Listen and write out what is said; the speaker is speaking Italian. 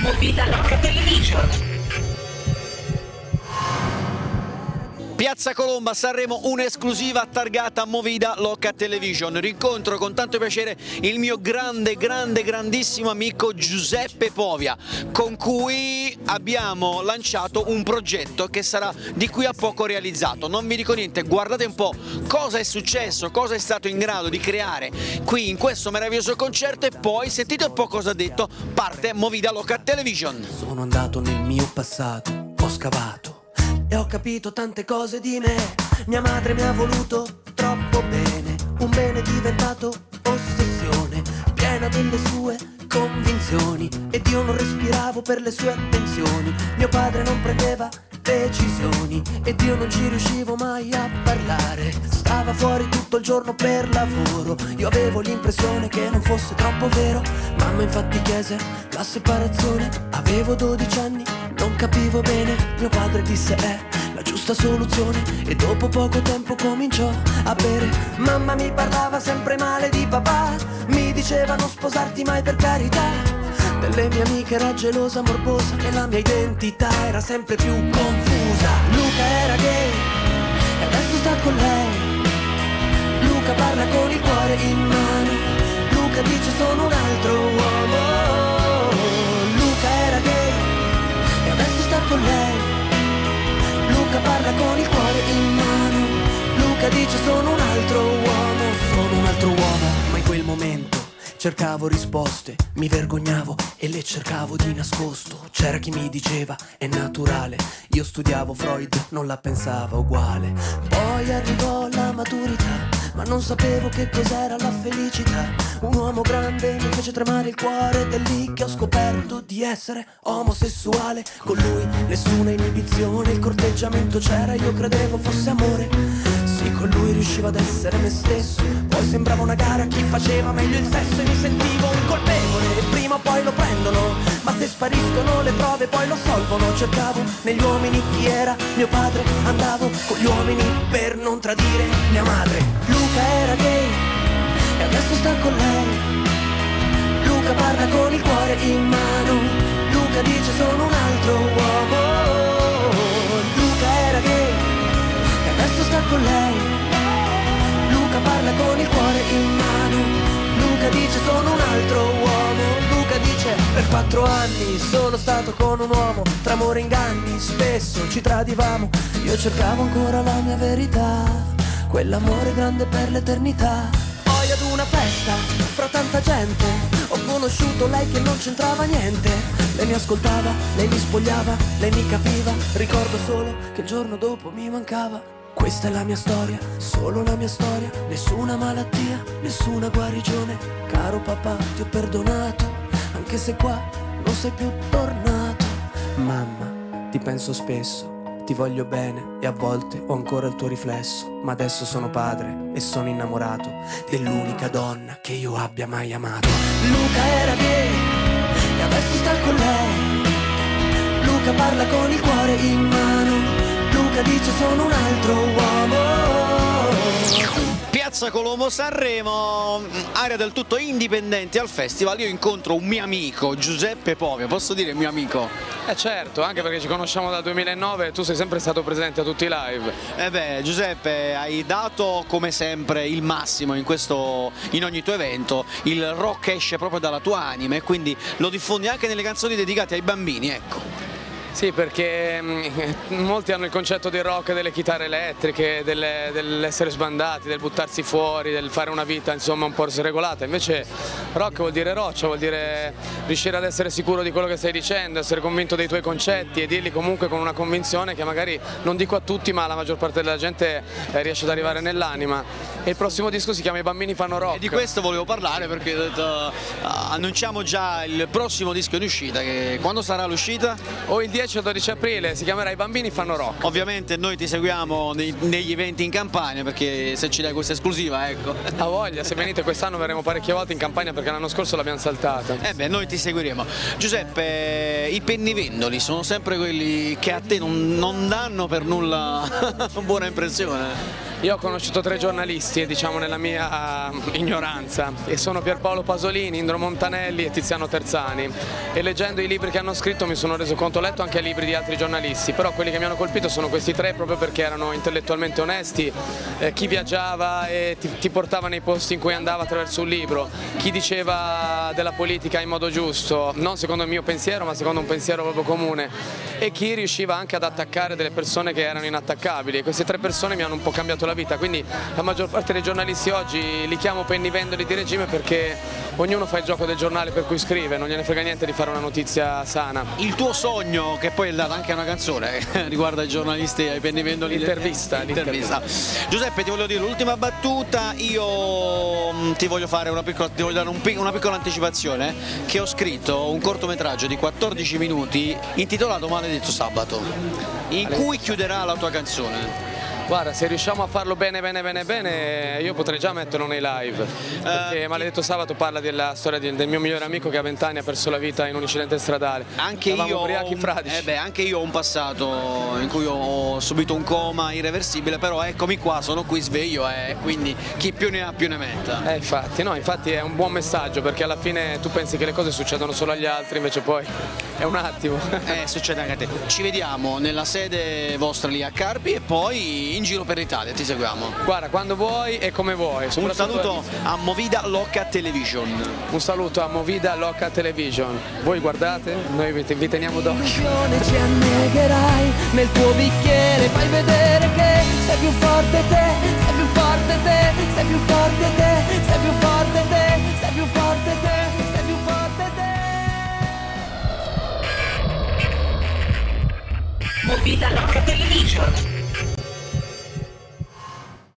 Movida Loca Television. Piazza Colomba, Sanremo, un'esclusiva targata Movida Loca Television. Rincontro con tanto piacere il mio grandissimo amico Giuseppe Povia, con cui abbiamo lanciato un progetto che sarà di qui a poco realizzato. Non vi dico niente, guardate un po' cosa è successo, cosa è stato in grado di creare qui in questo meraviglioso concerto e poi sentite un po' cosa ha detto. Parte Movida Loca Television. Sono andato nel mio passato, ho scavato e ho capito tante cose di me. Mia madre mi ha voluto troppo bene, un bene diventato ossessione, piena delle sue convinzioni, ed io non respiravo per le sue attenzioni. Mio padre non prendeva decisioni ed io non ci riuscivo mai a parlare. Stava fuori tutto il giorno per lavoro, io avevo l'impressione che non fosse troppo vero. Mamma infatti chiese la separazione, avevo 12 anni, non capivo bene. Mio padre disse è la giusta soluzione e dopo poco tempo cominciò a bere. Mamma mi parlava sempre male di papà, mi diceva non sposarti mai per carità. Delle mie amiche era gelosa, morbosa e la mia identità era sempre più confusa. Luca era gay e adesso sta con lei. Luca parla con il cuore in mano. Luca dice sono un altro uomo. Luca era gay e adesso sta con lei. Luca parla con il cuore in mano. Luca dice sono un altro uomo. Sono un altro uomo, ma in quel momento cercavo risposte, mi vergognavo e le cercavo di nascosto. C'era chi mi diceva è naturale, io studiavo Freud, non la pensava uguale. Poi arrivò la maturità, ma non sapevo che cos'era la felicità. Un uomo grande mi fece tremare il cuore ed è lì che ho scoperto di essere omosessuale. Con lui nessuna inibizione, il corteggiamento c'era, io credevo fosse amore. Sì, con lui riuscivo ad essere me stesso, poi sembrava una gara a chi faceva meglio il sesso e mi sentivo un colpevole. Prima o poi lo prendono, ma se spariscono le prove poi lo assolvono. Cercavo negli uomini chi era mio padre, andavo con gli uomini per non tradire mia madre. Luca era gay e adesso sta con lei. Luca parla con il cuore in mano. Luca dice sono un altro uomo. Luca era gay e adesso sta con lei. Luca parla con il cuore in mano. Luca dice sono un altro uomo. Luca dice per 4 anni sono stato con un uomo, tra amore e inganni spesso ci tradivamo. Io cercavo ancora la mia verità, quell'amore grande per l'eternità. Poi ad una festa, fra tanta gente, ho conosciuto lei che non c'entrava niente. Lei mi ascoltava, lei mi spogliava, lei mi capiva. Ricordo solo che il giorno dopo mi mancava. Questa è la mia storia, solo la mia storia. Nessuna malattia, nessuna guarigione. Caro papà, ti ho perdonato, anche se qua non sei più tornato. Mamma, ti penso spesso, ti voglio bene e a volte ho ancora il tuo riflesso. Ma adesso sono padre e sono innamorato dell'unica donna che io abbia mai amato. Luca era gay e adesso sta con lei. Luca parla con il cuore in mano. Luca dice sono un altro uomo. Piazza Colombo, Sanremo, area del tutto indipendente al festival. Io incontro un mio amico, Giuseppe Povia, posso dire mio amico? Certo, anche perché ci conosciamo dal 2009 e tu sei sempre stato presente a tutti i live. Beh, Giuseppe, hai dato come sempre il massimo in ogni tuo evento. Il rock esce proprio dalla tua anima e quindi lo diffondi anche nelle canzoni dedicate ai bambini, ecco. Sì, perché molti hanno il concetto del rock, delle chitarre elettriche, dell'essere sbandati, del buttarsi fuori, del fare una vita insomma un po' sregolata. Invece rock vuol dire roccia, vuol dire riuscire ad essere sicuro di quello che stai dicendo, essere convinto dei tuoi concetti e dirli comunque con una convinzione che magari non dico a tutti ma la maggior parte della gente riesce ad arrivare nell'anima. E il prossimo disco si chiama I bambini fanno rock. E di questo volevo parlare perché annunciamo già il prossimo disco in uscita. Quando sarà l'uscita? O il 10 o 12 aprile, si chiamerà I bambini fanno rock. Ovviamente noi ti seguiamo negli eventi in Campania perché se ci dai questa esclusiva, ecco. A voglia, se venite quest'anno verremo parecchie volte in Campania perché l'anno scorso l'abbiamo saltata. Noi ti seguiremo. Giuseppe, i pennivendoli sono sempre quelli che a te non danno per nulla buona impressione. Io ho conosciuto 3 giornalisti, diciamo nella mia ignoranza, e sono Pierpaolo Pasolini, Indro Montanelli e Tiziano Terzani, e leggendo i libri che hanno scritto mi sono reso conto, ho letto anche libri di altri giornalisti, però quelli che mi hanno colpito sono questi 3 proprio perché erano intellettualmente onesti, chi viaggiava e ti portava nei posti in cui andava attraverso un libro, chi diceva della politica in modo giusto, non secondo il mio pensiero ma secondo un pensiero proprio comune, e chi riusciva anche ad attaccare delle persone che erano inattaccabili. E queste 3 persone mi hanno un po' cambiato la vita, quindi la maggior parte dei giornalisti oggi li chiamo pennivendoli di regime perché ognuno fa il gioco del giornale per cui scrive, non gliene frega niente di fare una notizia sana. Il tuo sogno, che poi è data anche una canzone riguarda i giornalisti ai pennivendoli, L'intervista. Giuseppe, ti voglio dire l'ultima battuta, io ti voglio fare una piccola anticipazione, che ho scritto un cortometraggio di 14 minuti intitolato Maledetto Sabato, in cui chiuderà la tua canzone. Guarda, se riusciamo a farlo bene, io potrei già metterlo nei live, perché Maledetto Sabato parla della storia del mio migliore amico che a 20 anni ha perso la vita in un incidente stradale. Anche io, anche io ho un passato in cui ho subito un coma irreversibile, però eccomi qua, sono qui sveglio, e quindi chi più ne ha più ne metta. Infatti è un buon messaggio, perché alla fine tu pensi che le cose succedono solo agli altri, invece poi è un attimo. Succede anche a te. Ci vediamo nella sede vostra lì a Carpi e poi in giro per l'Italia, ti seguiamo. Guarda, quando vuoi e come vuoi. Un saluto a Movida Loca Television. Un saluto a Movida Loca Television. Voi guardate, noi vi teniamo d'occhio. Ci annegherai nel tuo bicchiere, fai vedere che sei più forte te, sei più forte te, sei più forte te, sei più forte te, sei più forte te, sei più forte te. Movida Loca Television.